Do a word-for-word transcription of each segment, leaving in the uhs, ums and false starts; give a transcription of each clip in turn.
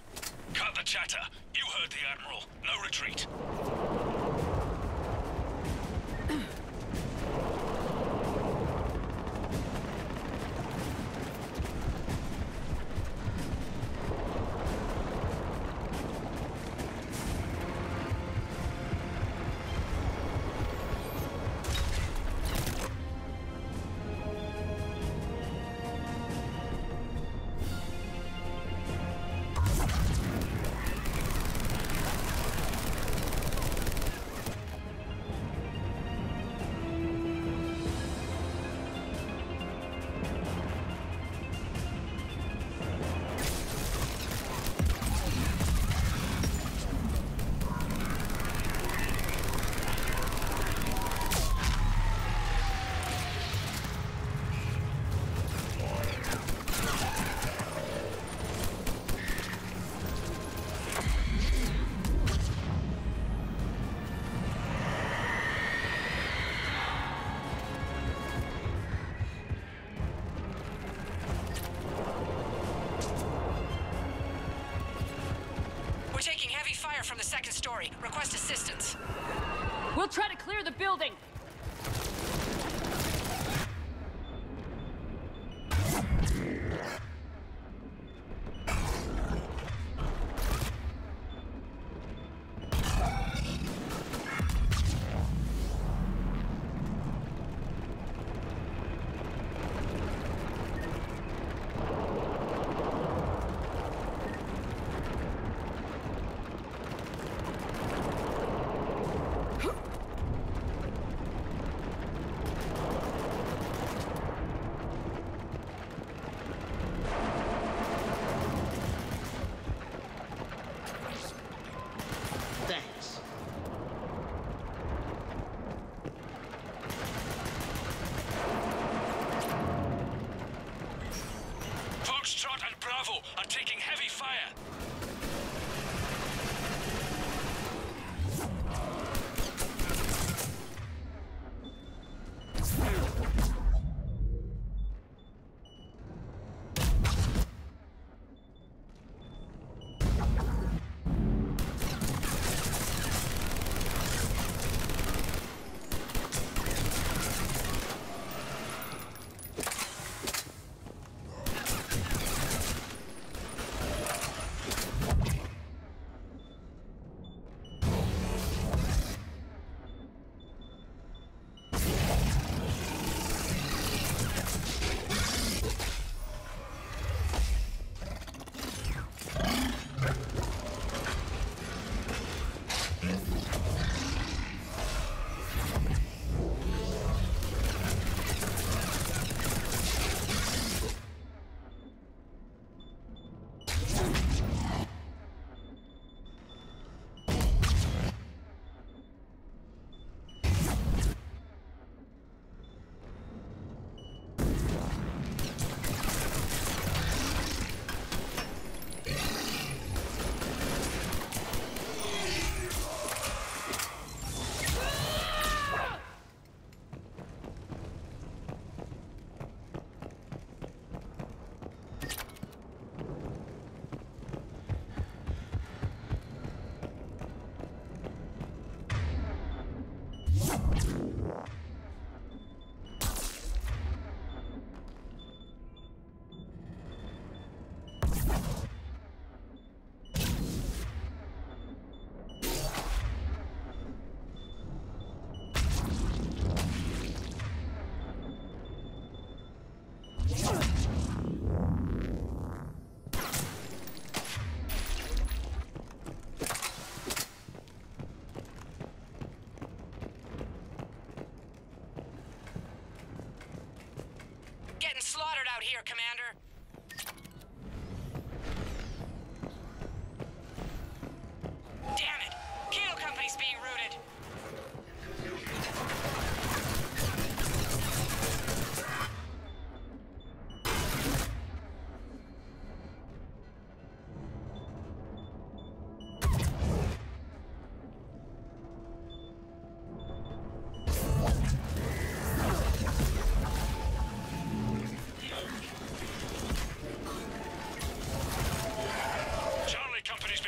Cut the chatter. You heard the Admiral. No retreat. From the second story. Request assistance. We'll try to clear the building.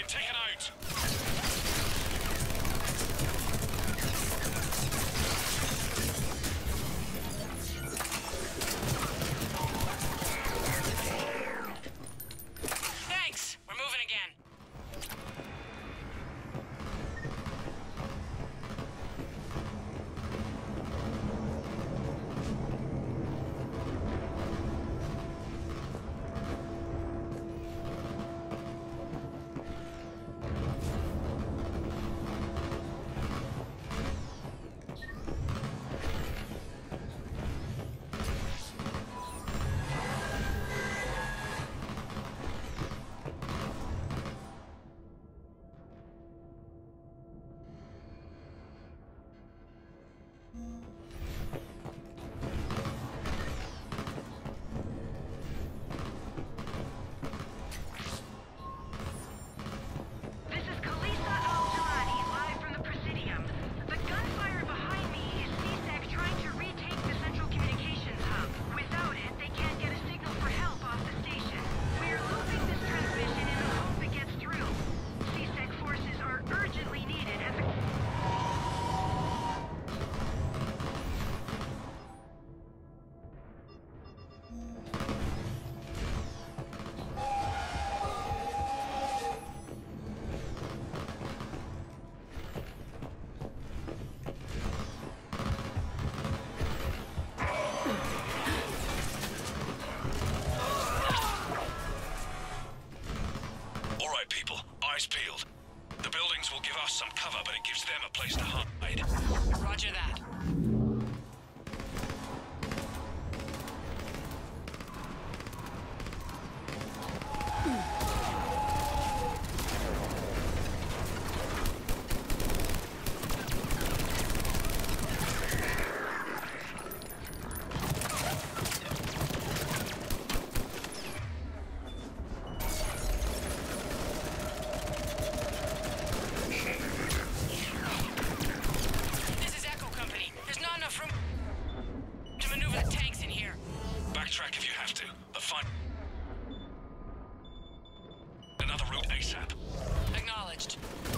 taken out. Thanks. We're moving again. Peeled. The buildings will give us some cover, but it gives them a place to hide. Roger that. Backtrack if you have to, but find another route ASAP. Acknowledged.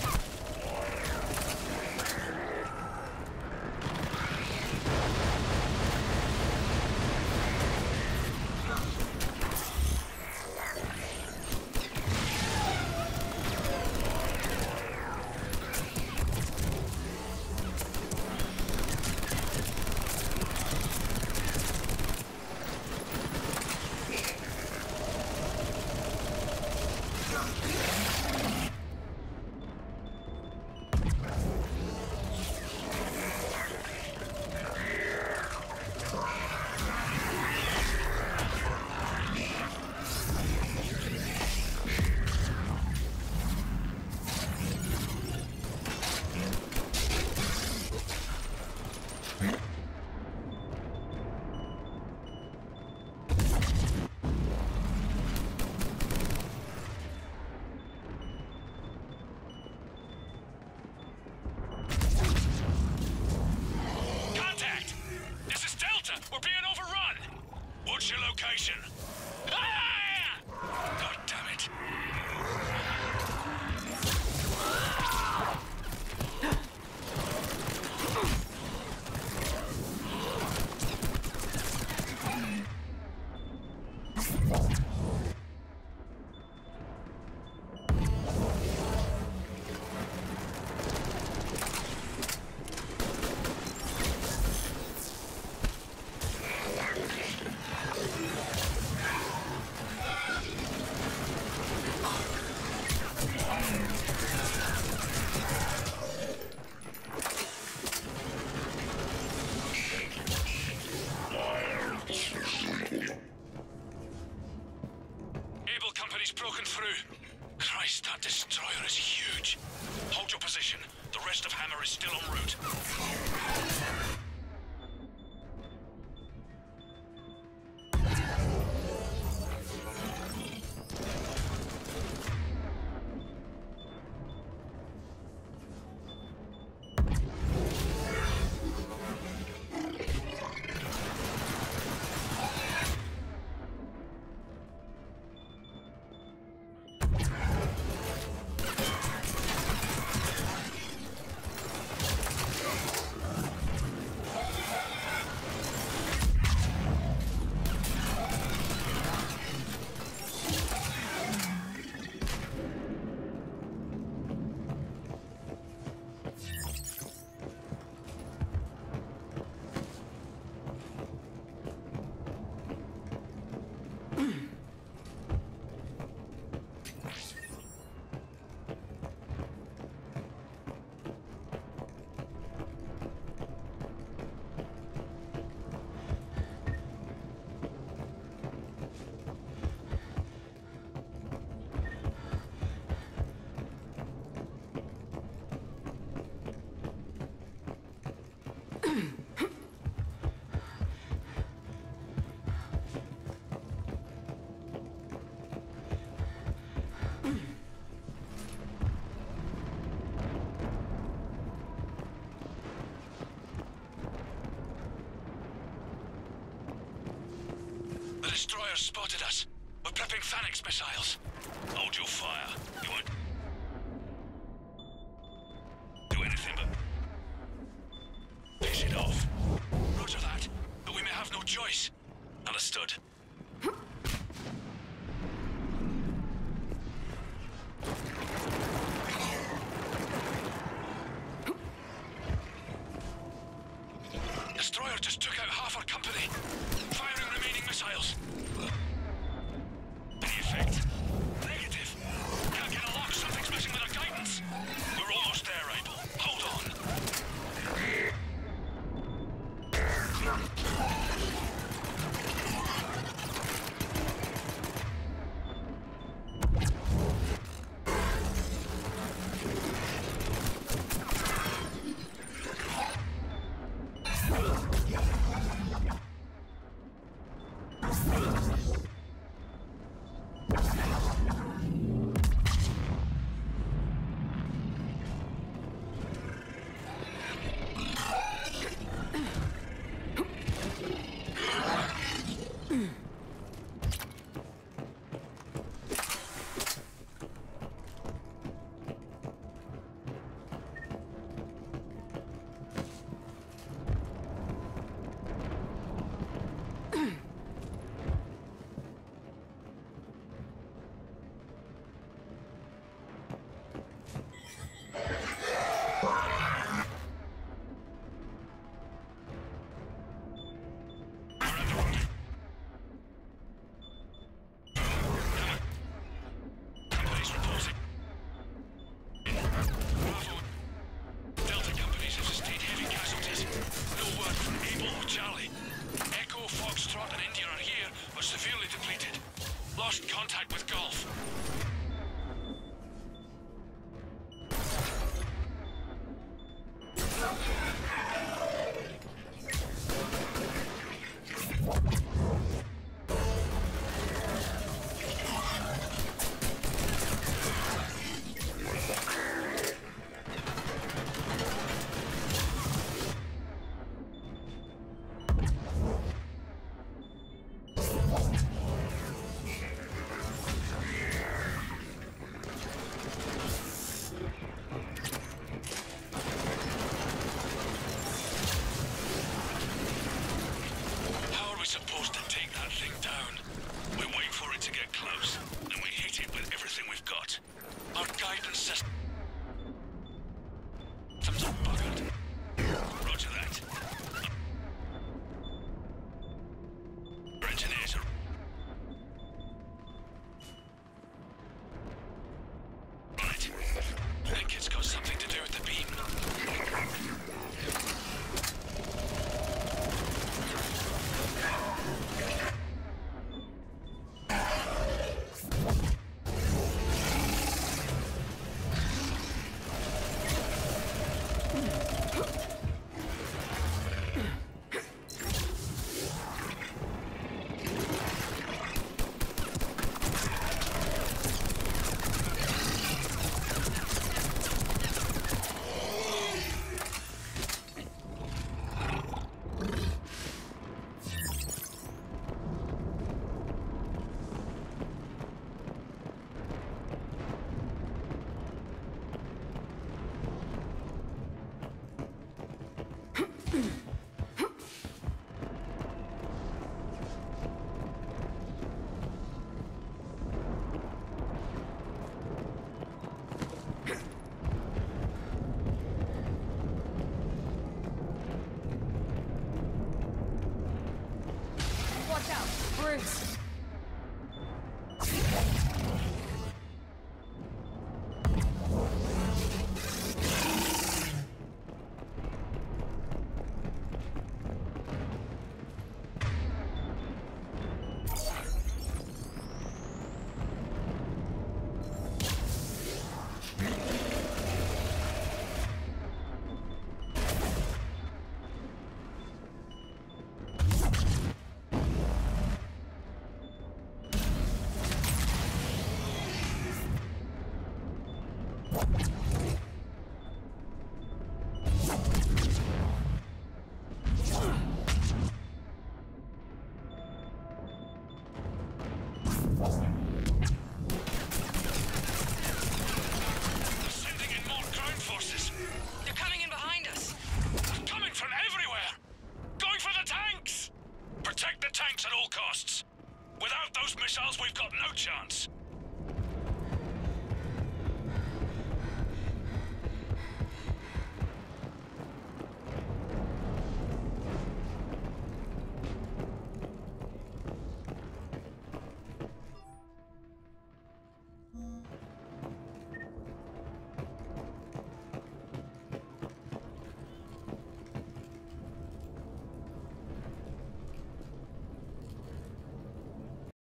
We're being overrun! What's your location? Ah! God damn it. Broken through. Christ, that destroyer is huge. Hold your position. The rest of Hammer is still en route. destroyer spotted us. We're prepping Phanex missiles. Hold your fire. You won't do anything but piss it off. Roger that, but we may have no choice. Understood. Destroyer just took out half our company. Firing remaining missiles. Any effect? Negative. Can't get a lock. Something's messing with our guidance. We're almost there, Abel. Hold on. Lost contact with Golf. Supposed to take that thing down. We wait for it to get close, then we hit it with everything we've got. Our guidance systems are buggered. Roger that. Our engineers are... Right. I think it's got something to do with the beam. Bruce! Without those missiles, we've got no chance.